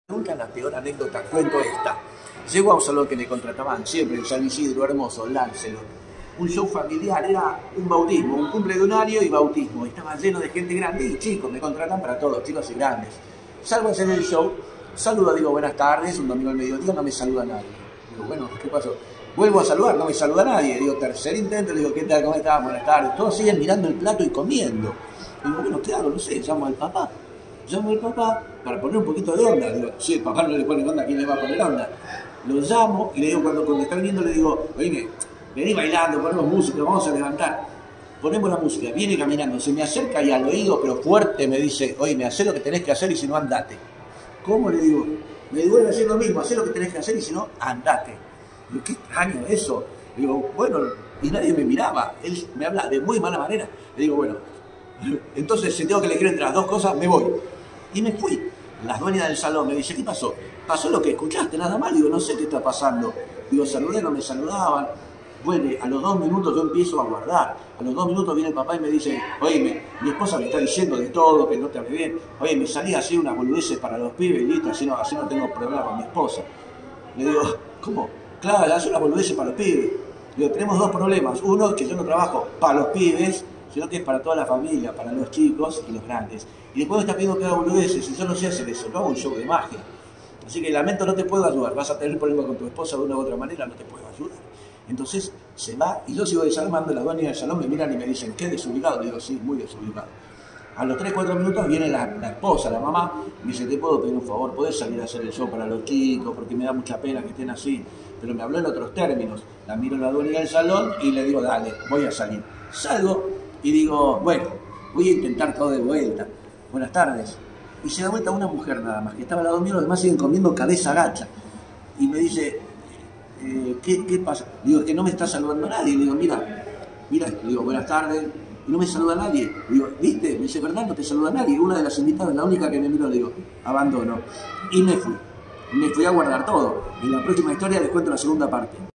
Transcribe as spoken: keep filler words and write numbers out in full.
Nunca la peor anécdota, cuento esta. Llego a un salón que me contrataban siempre en San Isidro, hermoso, Lancelot. Un show familiar, era un bautismo, un cumple de un año y bautismo. Estaba lleno de gente grande y chicos, me contratan para todos, chicos y grandes. Salgo a hacer el show, saludo, digo buenas tardes, un domingo al mediodía, no me saluda nadie. Digo, bueno, ¿qué pasó? Vuelvo a saludar, no me saluda nadie. Digo, tercer intento, digo, ¿qué tal? ¿Cómo estás? Buenas tardes. Todos siguen mirando el plato y comiendo. Digo, bueno, ¿qué hago? No sé, llamo al papá. Llamo al papá para poner un poquito de onda. Digo, si el papá no le pone onda, ¿quién le va a poner onda? Lo llamo y le digo, cuando, cuando está viniendo, le digo, oye, vení bailando, ponemos música, vamos a levantar. Ponemos la música, viene caminando, se me acerca y al oído, pero fuerte, me dice, oye, me hacé lo que tenés que hacer y si no, andate. ¿Cómo? Le digo, me vuelve a decir lo mismo, hacé lo que tenés que hacer y si no, andate. Digo, qué extraño eso. Digo, bueno, y nadie me miraba. Él me habla de muy mala manera. Le digo, bueno, entonces si tengo que elegir entre las dos cosas, me voy. Y me fui. La dueña del salón me dice, ¿qué pasó? Pasó lo que escuchaste, nada más. Digo, no sé qué está pasando. Digo, saludé, no me saludaban. Bueno, a los dos minutos yo empiezo a guardar. A los dos minutos viene el papá y me dice, oye, me, mi esposa me está diciendo de todo, que no te hable bien. Oye, me salí a hacer unas boludeces para los pibes y listo, así no, así no tengo problema con mi esposa. Le digo, ¿cómo? Claro, hace unas boludeces para los pibes. Digo, tenemos dos problemas. Uno, que yo no trabajo para los pibes, sino que es para toda la familia, para los chicos y los grandes. Y después me está pidiendo que haga boludeces, y yo no sé hacer eso, no hago un show de magia. Así que lamento, no te puedo ayudar. Vas a tener problemas con tu esposa de una u otra manera, no te puedo ayudar. Entonces se va y yo sigo desarmando, la dueña del salón me miran y me dicen, ¿qué desubicado? Le digo, sí, muy desubicado. A los tres cuatro minutos viene la, la esposa, la mamá, me dice, ¿te puedo pedir un favor? ¿Podés salir a hacer el show para los chicos? Porque me da mucha pena que estén así. Pero me habló en otros términos. La miro a la dueña del salón y le digo, dale, voy a salir. Salgo y digo, bueno, voy a intentar todo de vuelta. Buenas tardes. Y se da vuelta una mujer nada más, que estaba al lado mío, los demás siguen comiendo cabeza gacha. Y me dice, eh, ¿qué, ¿qué pasa? Digo, es que no me está saludando nadie. Le digo, mira, mira, le digo, buenas tardes. Y no me saluda nadie. Le digo, ¿viste? Me dice, ¿verdad? No te saluda nadie. Una de las invitadas, la única que me miró, le digo, abandono. Y me fui. Me fui a guardar todo. En la próxima historia les cuento la segunda parte.